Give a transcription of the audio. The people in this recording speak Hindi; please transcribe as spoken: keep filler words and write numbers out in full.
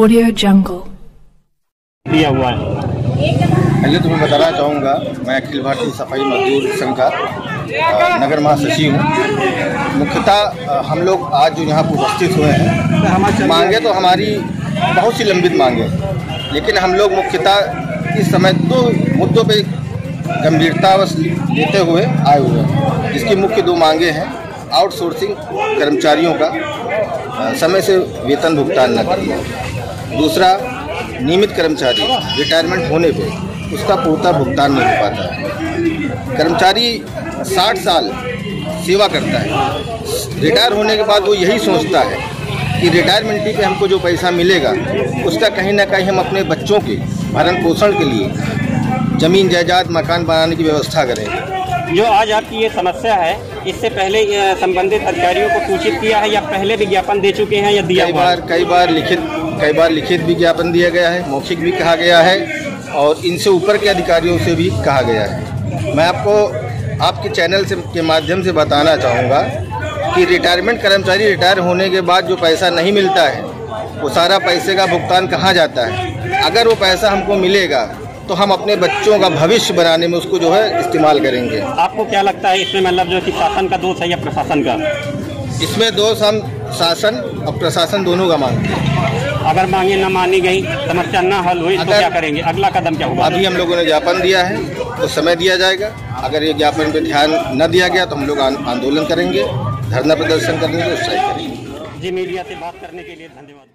Audio Jungle। दिया हुआ है। पहले तो मैं बताना चाहूँगा, मैं अखिल भारतीय सफाई मजदूर संघ का नगर महासचिव हूँ। मुख्यतः हम लोग आज जो यहाँ पर उपस्थित हुए हैं, मांगे तो हमारी बहुत सी लंबित मांगे, लेकिन हम लोग मुख्यतः इस समय दो मुद्दों पे गंभीरता लेते हुए आए हुए हैं, जिसकी मुख्य दो मांगे हैं। आउटसोर्सिंग कर्मचारियों का समय से वेतन भुगतान न करना, दूसरा नियमित कर्मचारी रिटायरमेंट होने पे उसका पूर्णतः भुगतान नहीं हो पाता है। कर्मचारी साठ साल सेवा करता है, रिटायर होने के बाद वो यही सोचता है कि रिटायरमेंट पे हमको जो पैसा मिलेगा उसका कहीं ना कहीं हम अपने बच्चों के भरण पोषण के लिए ज़मीन जायदाद मकान बनाने की व्यवस्था करें। जो आज आपकी ये समस्या है, इससे पहले संबंधित अधिकारियों को सूचित किया है या पहले विज्ञापन दे चुके हैं या दिया? कई बार कई बार लिखित कई बार लिखित विज्ञापन दिया गया है, मौखिक भी कहा गया है और इनसे ऊपर के अधिकारियों से भी कहा गया है। मैं आपको आपके चैनल से के माध्यम से बताना चाहूँगा कि रिटायरमेंट कर्मचारी रिटायर होने के बाद जो पैसा नहीं मिलता है, वो सारा पैसे का भुगतान कहाँ जाता है? अगर वो पैसा हमको मिलेगा तो हम अपने बच्चों का भविष्य बनाने में उसको जो है इस्तेमाल करेंगे। आपको क्या लगता है इसमें, मतलब जो कि शासन का दोष है या प्रशासन का? इसमें दोष हम शासन और प्रशासन दोनों का मांगते हैं। अगर मांगे न मानी गई, समस्या न हल हुई तो क्या करेंगे? अगला कदम क्या होगा? अभी हम लोगों ने ज्ञापन दिया है, तो समय दिया जाएगा। अगर ये ज्ञापन पे ध्यान न दिया गया तो हम लोग आंदोलन करेंगे, धरना प्रदर्शन करेंगे, स्ट्राइक करेंगे। जी, मीडिया से बात करने के लिए धन्यवाद।